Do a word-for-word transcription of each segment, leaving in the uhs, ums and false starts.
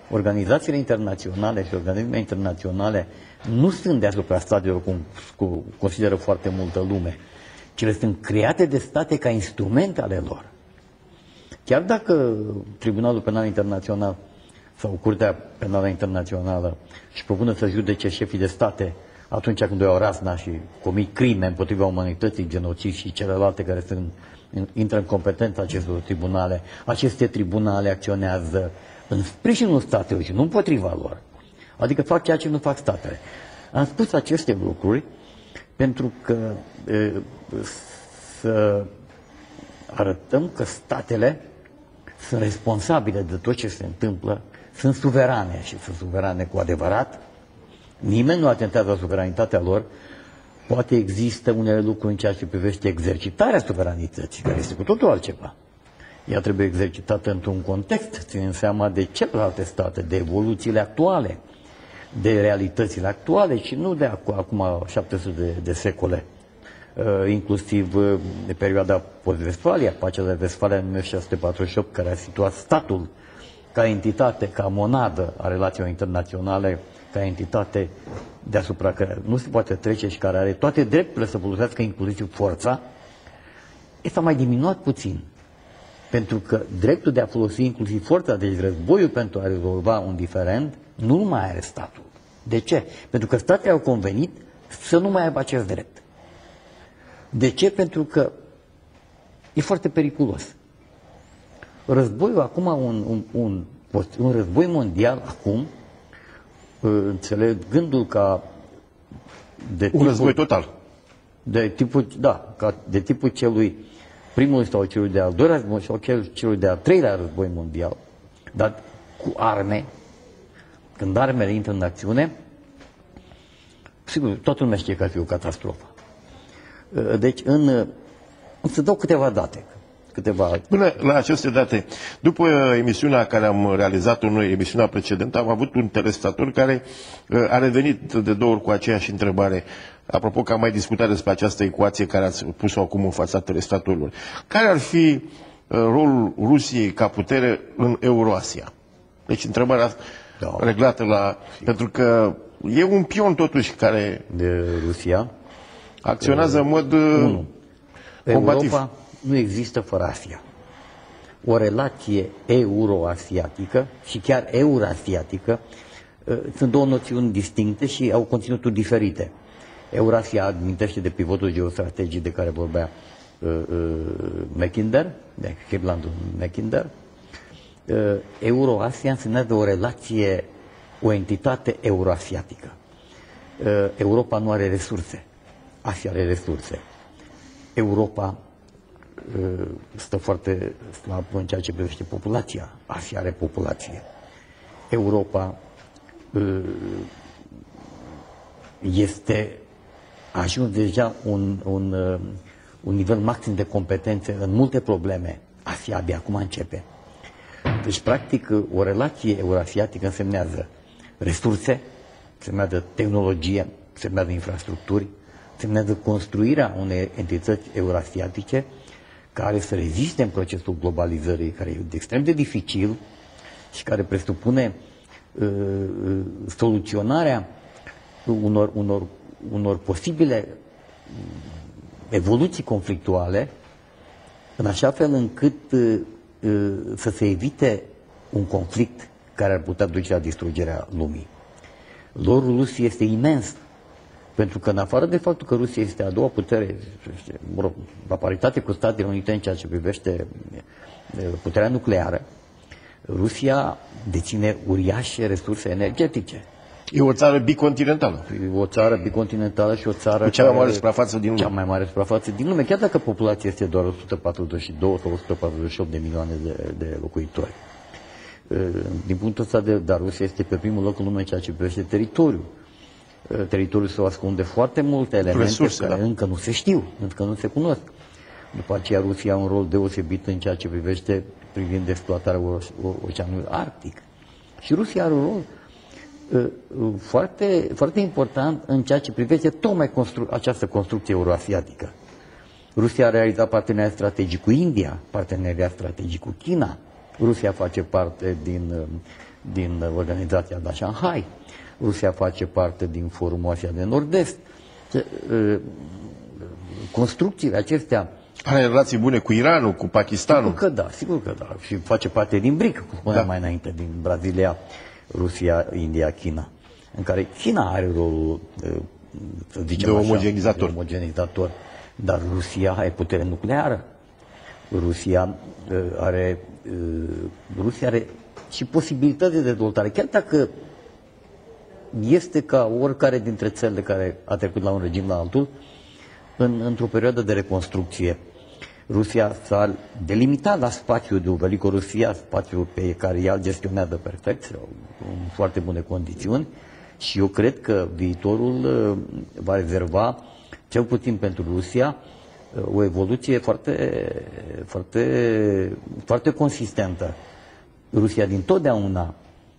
Organizațiile internaționale și organismele internaționale nu sunt deasupra statelor cum, cum consideră foarte multă lume, ci le sunt create de state ca instrumente ale lor. Chiar dacă Tribunalul Penal Internațional sau Curtea Penală Internațională își propună să judece șefii de state atunci când au razna și comit crime împotriva umanității, genocid și celelalte care sunt, intră în competența acestor tribunale, aceste tribunale acționează în sprijinul statelor și nu împotriva lor. Adică fac ceea ce nu fac statele. Am spus aceste lucruri pentru că e, să arătăm că statele sunt responsabile de tot ce se întâmplă, sunt suverane și sunt suverane cu adevărat. Nimeni nu atentează la suveranitatea lor. Poate există unele lucruri în ceea ce privește exercitarea suveranității, care este cu totul altceva. Ea trebuie exercitată într-un context, ținând seama de celelalte state, de evoluțiile actuale, de realitățile actuale și nu de acum șapte sute de, de secole, uh, inclusiv uh, de perioada post-Vestfalia, pacea de Vestfalia în o mie șase sute patruzeci și opt, care a situat statul ca entitate, ca monadă a relațiilor internaționale, ca entitate deasupra care nu se poate trece și care are toate drepturile să folosească inclusiv forța, s-a mai diminuat puțin. Pentru că dreptul de a folosi inclusiv forța, deci războiul pentru a rezolva un diferend, nu mai are statul. De ce? Pentru că statele au convenit să nu mai aibă acest drept. De ce? Pentru că e foarte periculos. Războiul acum, un, un, un, un război mondial acum, înțeleg gândul ca de un tipul, război total. De tipul, da, ca de tipul celui primul sau celui de al doilea război sau celui de al treilea război mondial, dar cu arme, când armele intră în acțiune, sigur, toată lumea știe că ar fi o catastrofă. Deci, în, să dau câteva date. Câteva... Până la aceste date, după emisiunea care am realizat-o noi, emisiunea precedentă, am avut un telespectator care a revenit de două ori cu aceeași întrebare. Apropo că am mai discutat despre această ecuație care ați pus-o acum în fața telespectatorilor. Care ar fi rolul Rusiei ca putere în Euroasia? Deci întrebarea da. reglată la... Pentru că e un pion totuși care... De Rusia? Acționează în mod unu. combativ. Europa nu există fără Asia. O relație euroasiatică și chiar eurasiatică sunt două noțiuni distincte și au conținuturi diferite. Eurasia amintește de pivotul geostrategic de care vorbea uh, uh, Mackinder, de Kirlandul Mackinder. Uh, Euroasia înseamnă o relație, o entitate euroasiatică. Uh, Europa nu are resurse, Asia are resurse. Europa uh, stă foarte slab în ceea ce privește populația, Asia are populație. Europa uh, este a ajuns deja un, un, un nivel maxim de competențe în multe probleme. Asia abia acum începe. Deci, practic, o relație eurasiatică însemnează resurse, însemnează tehnologie, însemnează infrastructuri, însemnează construirea unei entități eurasiatice care să reziste în procesul globalizării, care e extrem de dificil și care presupune uh, soluționarea unor, unor unor posibile evoluții conflictuale, în așa fel încât uh, uh, să se evite un conflict care ar putea duce la distrugerea lumii. Rolul Rusiei este imens, pentru că în afară de faptul că Rusia este a doua putere, mă rog, la paritate cu Statele Unite în ceea ce privește puterea nucleară, Rusia deține uriașe resurse energetice. E o țară bicontinentală. E o țară bicontinentală și o țară cu cea mai mare suprafață din lume. Cea mai mare suprafață din lume, chiar dacă populația este doar o sută patruzeci și doi sau o sută patruzeci și opt de milioane de, de locuitori. Din punctul ăsta de dar Rusia este pe primul loc în lume în ceea ce privește teritoriul. Teritoriul se ascunde foarte multe elemente Resurse, care da. încă nu se știu, încă nu se cunosc. După aceea Rusia are un rol deosebit în ceea ce privește privind exploatarea Oceanului Arctic. Și Rusia are un rol foarte, foarte important în ceea ce privește tocmai constru această construcție euroasiatică. Rusia a realizat parteneriat strategic cu India, parteneriat strategic cu China. Rusia face parte din, din organizația de la Shanghai. Rusia face parte din Forumul Asia de Nord-Est. Construcțiile acestea... Are relații bune cu Iranul, cu Pakistanul? Sigur că da, sigur că da. Și face parte din BRIC, cum spuneam da. mai înainte, din Brazilia, Rusia, India, China. În care China are rolul, să zicem de așa, omogenizator. de omogenizator. Dar Rusia are putere nucleară. Rusia are, Rusia are și posibilități de dezvoltare. Chiar dacă este ca oricare dintre țările care a trecut la un regim la altul, în, într-o perioadă de reconstrucție. Rusia s-a delimitat la spațiul de Velicorusia, spațiul pe care ea îl gestionează perfect, în foarte bune condiții, și eu cred că viitorul va rezerva, cel puțin pentru Rusia, o evoluție foarte, foarte, foarte consistentă. Rusia dintotdeauna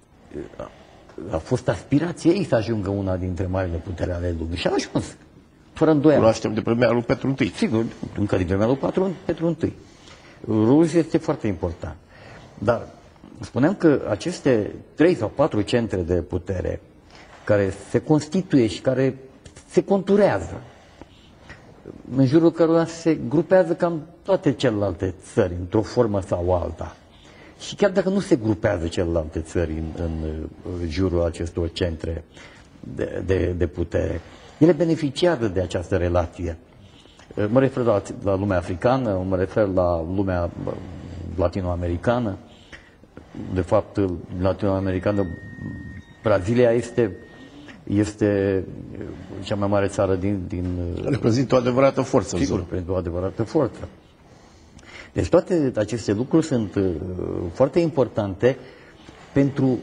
a fost aspirația ei să ajungă una dintre marile puteri ale lumii și a ajuns, fără îndoială. Cunoaștem de vremea lui Petru I. Sigur, încă din vremea lui Petru I. Rusia este foarte important. Dar spuneam că aceste trei sau patru centre de putere care se constituie și care se conturează, în jurul cărora se grupează cam toate celelalte țări, într-o formă sau alta. Și chiar dacă nu se grupează celelalte țări în, în jurul acestor centre de, de, de putere, ele beneficiază de această relație. Mă refer la, la lumea africană, mă refer la lumea latinoamericană. De fapt, latinoamericană, Brazilia este, este cea mai mare țară din... din reprezintă o adevărată forță. Sigur, reprezintă o adevărată forță. Deci toate aceste lucruri sunt uh, foarte importante pentru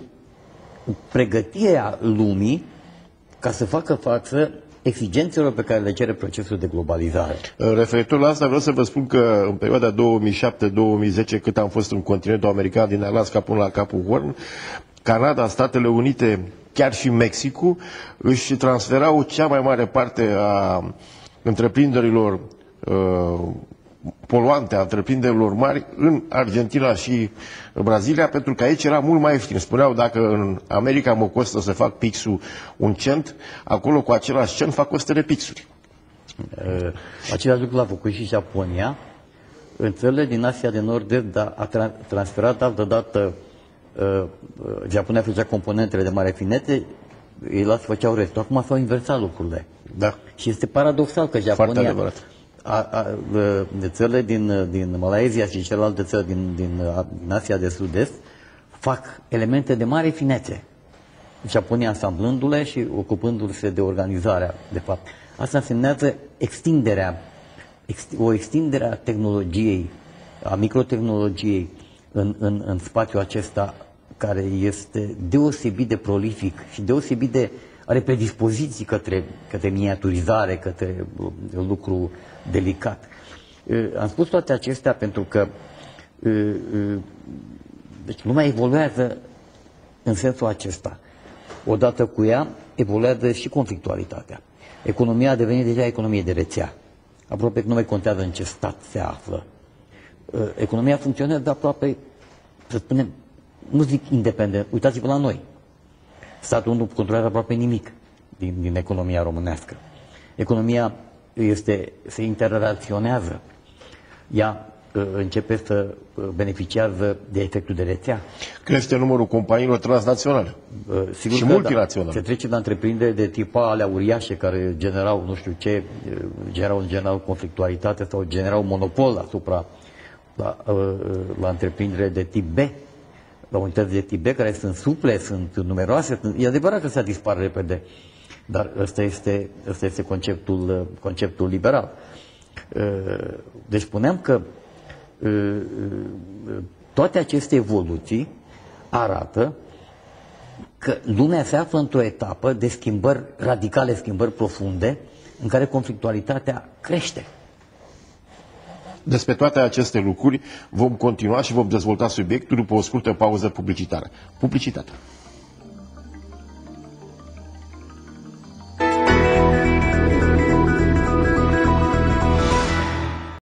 pregătirea lumii ca să facă față exigențelor pe care le cere procesul de globalizare. Referitor la asta, vreau să vă spun că în perioada două mii șapte două mii zece, cât am fost în continentul american, din Alaska până la Capul Horn, Canada, Statele Unite, chiar și Mexicul, își transferau cea mai mare parte a întreprinderilor uh, poluante, a întreprinderilor mari în Argentina și Brazilia, pentru că aici era mult mai ieftin. Spuneau, dacă în America mă costă să fac pixul un cent, acolo cu același cent fac o sută de pixuri. Uh, același lucru l-a făcut și Japonia. În țările din Asia de Nord-Est, dar a tra- transferat altă dată. Uh, Japonia făcea componentele de mare finețe, ei la făceau restul. Acum s-au inversat lucrurile. Da. Și este paradoxal că Japonia, a, a, de țările din, din Malaysia și celelalte țări din, din, din Asia de Sud-Est fac elemente de mare finețe. Japonia asamblându-le și ocupându-se de organizarea, de fapt. Asta însemnează extinderea, ex, o extindere a tehnologiei, a microtehnologiei în, în, în spațiul acesta care este deosebit de prolific și deosebit de are predispoziții către, către miniaturizare, către lucru delicat. Am spus toate acestea pentru că deci lumea evoluează în sensul acesta. Odată cu ea evoluează și conflictualitatea. Economia a devenit deja economie de rețea. Aproape că nu mai contează în ce stat se află. Economia funcționează aproape, să spunem, nu zic independent, uitați-vă la noi. Statul nu controlează aproape nimic din, din economia românească. Economia este, se interrelaționează. Ea uh, începe să beneficiază de efectul de rețea. Crește numărul companiilor transnaționale uh, sigur și că multinaționale. Da, se trece la întreprinderi de tip A, alea uriașe, care generau, nu știu ce, generau, generau conflictualitate sau generau monopol asupra la, uh, la întreprindere de tip B, la unități de tip B, care sunt suple, sunt numeroase. E adevărat că se dispar repede, dar ăsta este, ăsta este conceptul, conceptul liberal. Deci spuneam că toate aceste evoluții arată că lumea se află într-o etapă de schimbări radicale, schimbări profunde, în care conflictualitatea crește. Despre toate aceste lucruri vom continua și vom dezvolta subiectul după o scurtă pauză publicitară. Publicitatea.